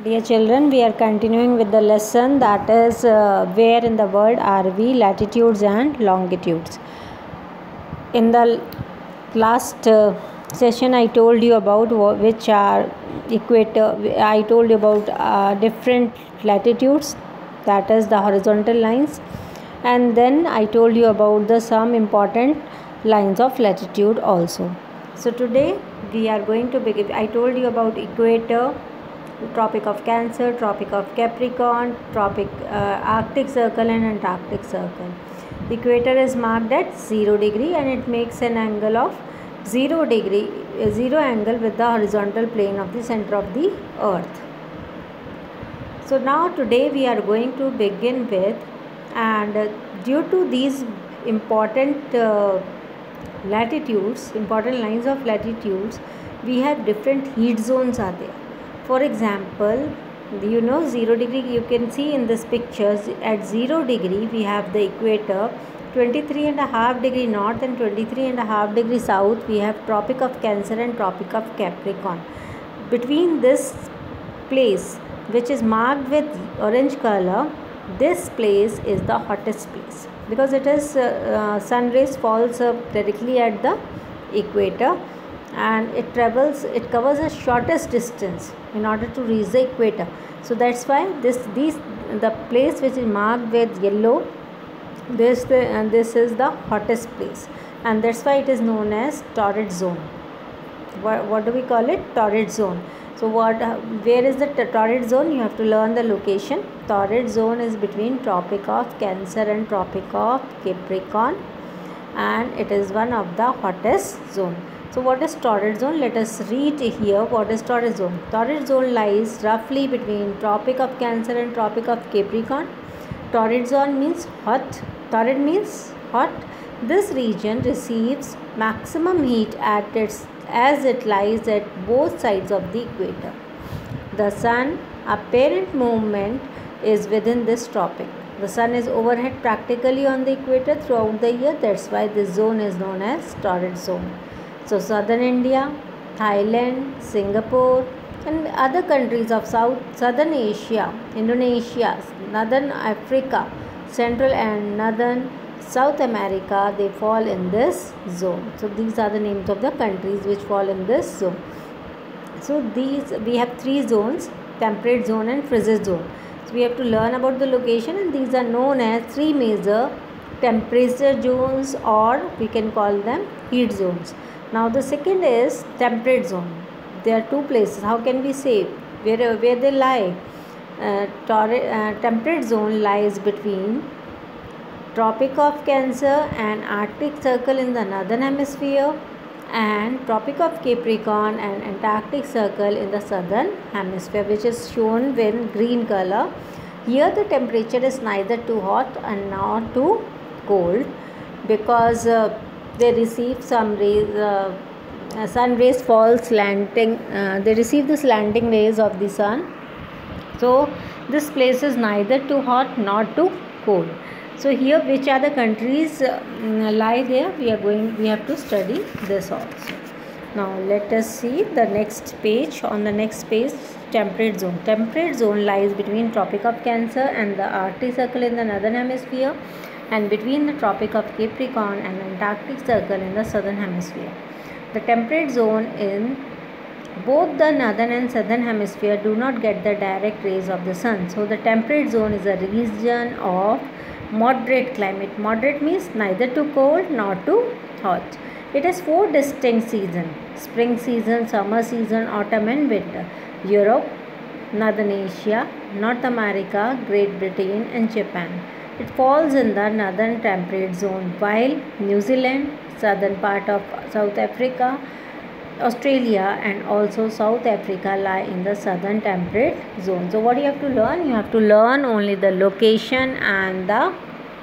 Dear children, we are continuing with the lesson that is where in the world are we, latitudes and longitudes. In the last session I told you about which are equator. I told you about different latitudes, that is the horizontal lines, and then I told you about the some important lines of latitude also. So today we are going to begin. I told you about equator, Tropic of Cancer, Tropic of Capricorn, Arctic Circle and Antarctic Circle. Equator is marked at 0 degree and it makes an angle of 0 degree, zero angle with the horizontal plane of the center of the earth. So now today we are going to begin with, and due to these important latitudes, important lines of latitudes, we have different heat zones are there. For example, 0 degree, you can see in this pictures at 0 degree we have the equator, 23.5 degree north and 23.5 degree south we have Tropic of Cancer and Tropic of Capricorn. Between this place, which is marked with orange color, this place is the hottest place because it is sun rays falls directly at the equator, and it covers the shortest distance in order to reach the equator. So that's why the place which is marked with yellow, this is the hottest place, and that's why it is known as torrid zone. What do we call it? Torrid zone. So where is the torrid zone? You have to learn the location. Torrid zone is between Tropic of Cancer and Tropic of Capricorn, and it is one of the hottest zone. So what is torrid zone? Let us read here what is torrid zone. Torrid zone lies roughly between Tropic of Cancer and Tropic of Capricorn. Torrid zone means hot. Torrid means hot. This region receives maximum heat as it lies at both sides of the equator. The sun apparent movement is within this tropic. The sun is overhead practically on the equator throughout the year. That's why this zone is known as torrid zone. So southern India, Thailand, Singapore and other countries of southern Asia, Indonesia, northern Africa, central and northern South America, they fall in this zone. So these are the names of the countries which fall in this zone. So we have three zones: temperate zone and frigid zone. So we have to learn about the location, and these are known as three major temperature zones, or we can call them heat zones. Now the second is temperate zone. There are two places. How can we say where they lie? Temperate zone lies between Tropic of Cancer and Arctic Circle in the northern hemisphere, and Tropic of Capricorn and Antarctic Circle in the southern hemisphere, which is shown with green color. Here the temperature is neither too hot and not too cold because they receive some rays, sun rays fall slanting, they receive the slanting rays of the sun. So this place is neither too hot nor too cold. So here which are the countries lie there? We have to study this also. Now let us see the next page. On the next page, temperate zone. Temperate zone lies between Tropic of Cancer and the Arctic Circle in the northern hemisphere, and between the Tropic of Capricorn and Antarctic Circle in the southern hemisphere. The temperate zone in both the northern and southern hemisphere do not get the direct rays of the sun. So the temperate zone is a region of moderate climate. Moderate means neither too cold nor too hot. It has four distinct seasons: spring season, summer season, autumn and winter. Europe, Northern Asia, North America, Great Britain and Japan. It falls in the northern temperate zone, while New Zealand, southern part of South Africa, Australia and also South Africa lie in the southern temperate zone. So what you have to learn? You have to learn only the location and the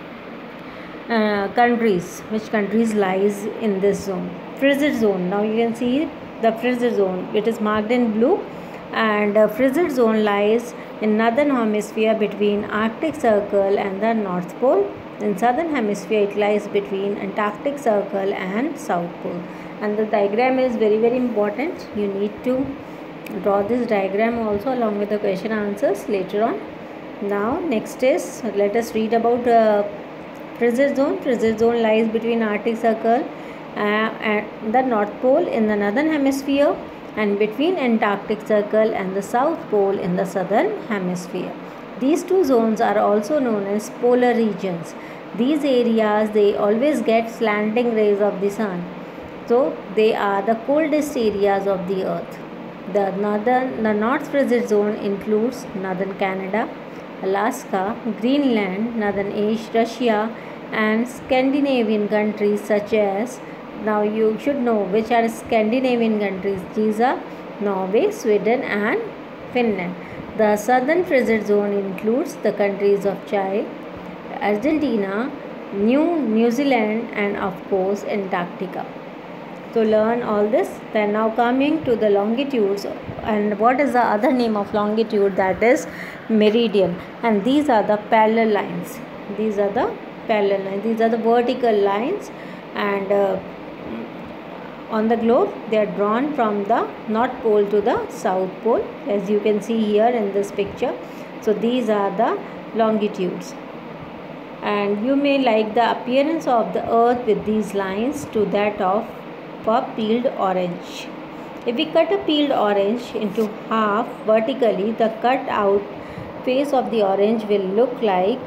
countries, which countries lies in this zone. Frigid zone. Now you can see the frigid zone. It is marked in blue, and frigid zone lies in northern hemisphere between Arctic Circle and the North Pole. In southern hemisphere it lies between Antarctic Circle and South Pole. And the diagram is very important. You need to draw this diagram also along with the question answers later on. Now next is, let us read about frigid zone. Frigid zone lies between Arctic Circle and the North Pole in the northern hemisphere, and between Antarctic Circle and the South Pole in the southern hemisphere. These two zones are also known as polar regions. These areas, they always get slanting rays of the sun, so they are the coldest areas of the earth. The North Frigid Zone includes northern Canada, Alaska, Greenland, northern Asia, Russia, and Scandinavian countries such as, now you should know which are Scandinavian countries. These are Norway, Sweden, and Finland. The southern frigid zone includes the countries of Chile, Argentina, New Zealand, and of course Antarctica. So learn all this. Then now coming to the longitudes, and what is the other name of longitude? That is meridian. And these are the parallel lines. These are the parallel lines. These are the vertical lines, and on the globe they are drawn from the North Pole to the South Pole, as you can see here in this picture. So these are the longitudes, and you may like the appearance of the earth with these lines to that of a peeled orange. If we cut a peeled orange into half vertically, the cut out face of the orange will look like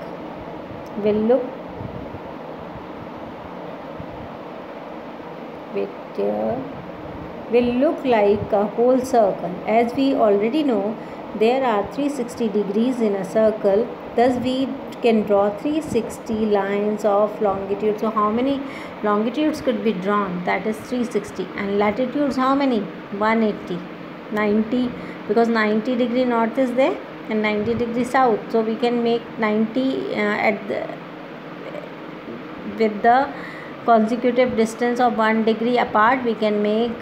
a whole circle. As we already know, there are 360 degrees in a circle. Thus we can draw 360 lines of longitude. So how many longitudes could be drawn? That is 360. And latitudes how many? 180, 90, because 90 degree north is there and 90 degree south. So we can make 90 with the consecutive distance of 1 degree apart. We can make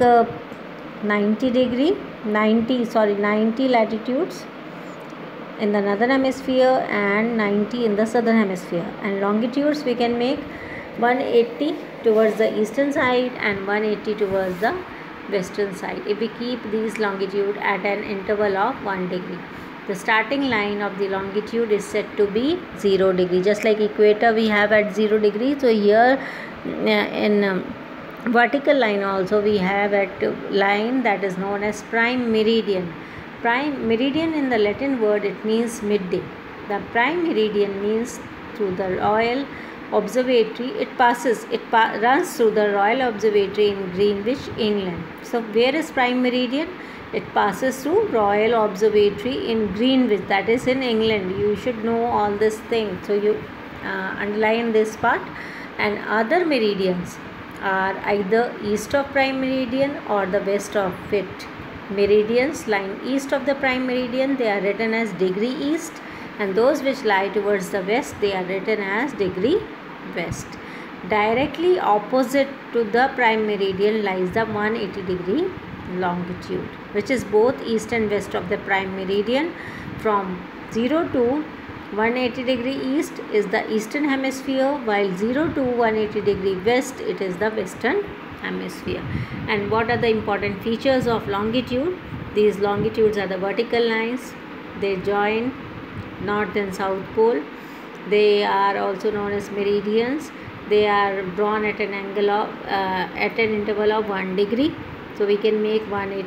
90 latitudes in the northern hemisphere and 90 in the southern hemisphere. And longitudes we can make 180 towards the eastern side and 180 towards the western side, if we keep these longitude at an interval of 1 degree. The starting line of the longitude is said to be 0 degree. Just like equator we have at 0 degree, so here in vertical line also we have at line that is known as prime meridian. Prime meridian, in the Latin word, it means midday. The prime meridian means through the Royal Observatory. It runs through the Royal Observatory in Greenwich, England. So where is prime meridian? It passes through Royal Observatory in Greenwich, that is in England. You should know all this thing, so you underline this part. And other meridians are either east of prime meridian or the west of it. Meridians lying east of the prime meridian, they are written as degree east, and those which lie towards the west, they are written as degree west. Directly opposite to the prime meridian lies the 180 degree longitude, which is both east and west of the prime meridian. From 0 to 180 degree east is the eastern hemisphere, while 0 to 180 degree west, it is the western hemisphere. And what are the important features of longitude? These longitudes are the vertical lines. They join north and south pole. They are also known as meridians. They are drawn at an angle of at an interval of 1 degree. So we can make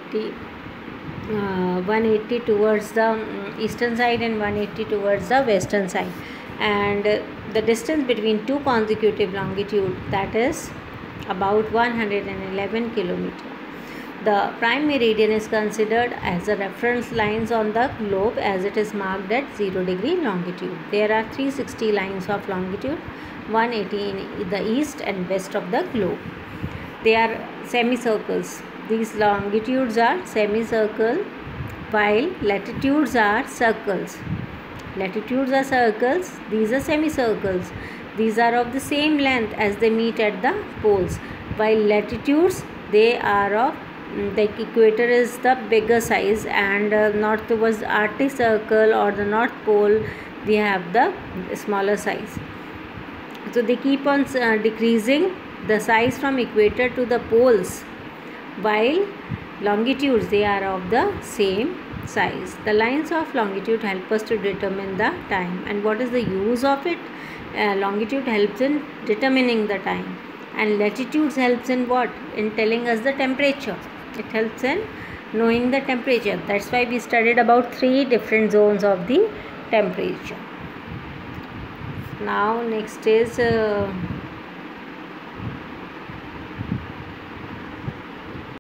180 towards the eastern side and 180 towards the western side. And the distance between two consecutive longitude, that is about 111 kilometers. The prime meridian is considered as the reference lines on the globe, as it is marked at 0 degree longitude. There are 360 lines of longitude, 180 in the east and west of the globe. They are semicircles. These longitudes are semicircle, while latitudes are circles. Latitudes are circles, these are semicircles. These are of the same length as they meet at the poles, while latitudes, they are of the equator is the bigger size, and north towards the Arctic Circle or the North Pole, we have the smaller size. So they keep on decreasing the size from equator to the poles, while longitudes, they are of the same size. The lines of longitude help us to determine the time. And what is the use of it? Longitude helps in determining the time, and latitudes helps in what? In telling us the temperature. It helps in knowing the temperature. That's why we studied about 3 different zones of the temperature. Now next is